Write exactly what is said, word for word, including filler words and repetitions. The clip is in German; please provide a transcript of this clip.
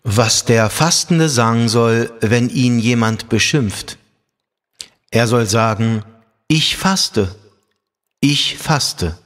Was der Fastende sagen soll, wenn ihn jemand beschimpft. Er soll sagen: Ich faste, ich faste.